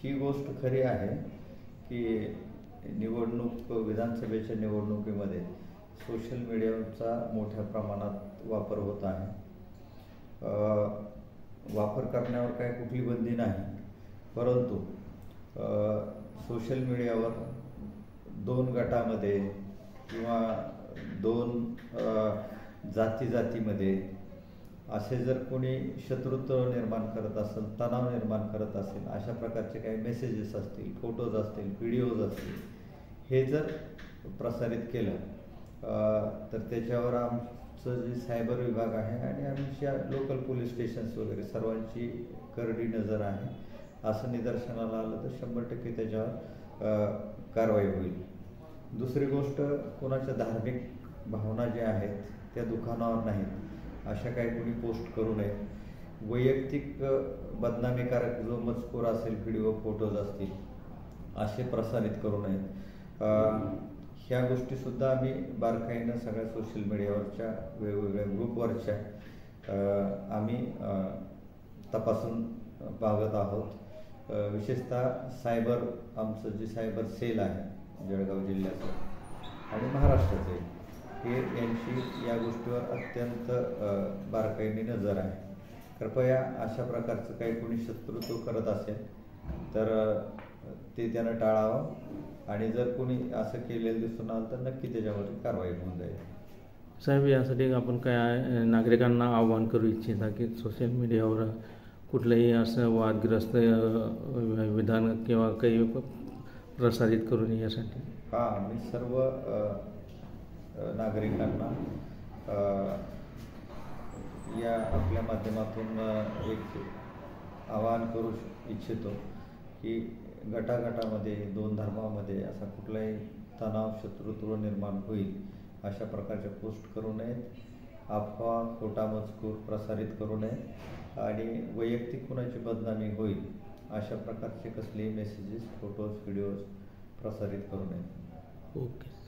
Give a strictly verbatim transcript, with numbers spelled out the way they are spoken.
ही गोष्ट खरी आहे की निवडणूक विधानसभेच्या निवडणुकीमध्ये सोशल मीडियाचा मोठ्या प्रमाणात वापर होत आहे. वापर करण्यावर काय कुठली बंदी नाही, परंतु सोशल मीडियावर दोन गटामध्ये किंवा दोन जाती जातीमध्ये असे जर कोणी शत्रुत्व निर्माण करत असेल, तणाव निर्माण करत असेल, अशा प्रकारचे काही मेसेजेस असतील, फोटोज असतील, व्हिडिओज असतील, हे जर प्रसारित केलं तर त्याच्यावर आमचं जे सायबर विभाग आहे आणि आमच्या लोकल पोलीस स्टेशन्स वगैरे सर्वांची करडी नजर आहे. असं निदर्शनाला आलं तर शंभर टक्के त्याच्यावर कारवाई होईल. दुसरी गोष्ट, कोणाच्या धार्मिक भावना ज्या आहेत त्या दुखावणार नाहीत अशा काही कोणी पोस्ट करू नये. वैयक्तिक बदनामीकारक जो मजकूर असेल, व्हिडिओ फोटोज असतील, असे प्रसारित करू नयेत. ह्या गोष्टीसुद्धा आम्ही बारकाईनं सगळ्या सोशल मीडियावरच्या वेगवेगळ्या ग्रुपवरच्या आम्ही तपासून पाहत आहोत. विशेषतः सायबर, आमचं जे सायबर सेल आहे जळगाव जिल्ह्याचं आणि महाराष्ट्राचे, हे यांची या गोष्टीवर अत्यंत बारकाईने नजर आहे. कृपया अशा प्रकारचं काही कोणी शत्रुत्व करत असेल तर ते त्यानं टाळावं आणि जर कोणी असं केलेलं दिसून आलं तर नक्की त्याच्यावर कारवाई होऊन जाईल. साहेब, यासाठी आपण काय नागरिकांना आवाहन करू इच्छिता की सोशल मीडियावर कुठलंही असं वादग्रस्त विधान किंवा काही प्रसारित करू नये यासाठी? हां, मी सर्व नागरिकांना या आपल्या माध्यमातून एक आवाहन करू इच्छितो की गटागटामध्ये, दोन धर्मामध्ये असा कुठलाही तणाव, शत्रुत्व निर्माण होईल अशा प्रकारच्या पोस्ट करू नयेत. अफवा, खोटा मजकूर प्रसारित करू नये आणि वैयक्तिक कुणाची बदनामी होईल अशा प्रकारचे कसलेही मेसेजेस, फोटोज, व्हिडिओज प्रसारित करू नयेत. ओके.